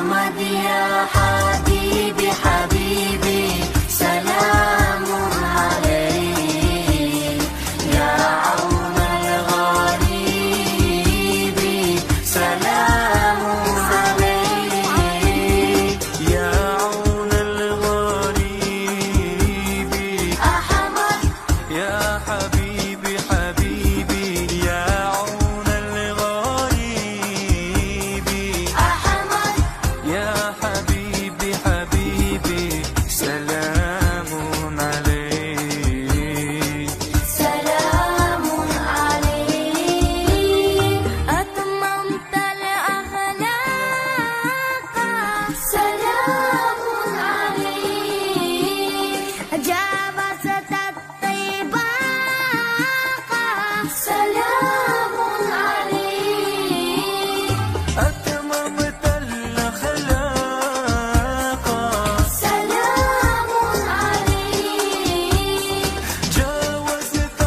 أحمد يا حبيبي حبيبي سلام عليك يا عون الغريب سلام عليك يا عون الغريب أحمد يا حبيبي حبيبي يا عون الغريب أحمد يا حبيبي حبيبي سلام عليك سلام عليك أتممت الأخلاق سلام عليك جاوزت الطباق سلام عليك أتممت الأخلاق سلام عليك جاوزت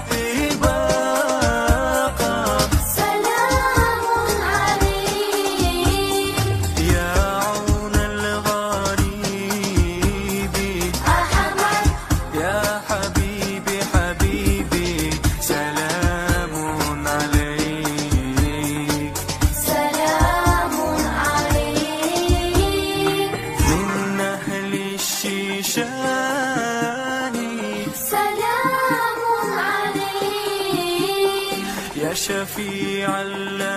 الطباق سلام عليك يا عون الغريب أحمد يا حبيبي حبيبي سلام عليك سلام عليك من أهل الشيشان سلام عليك يا شفيع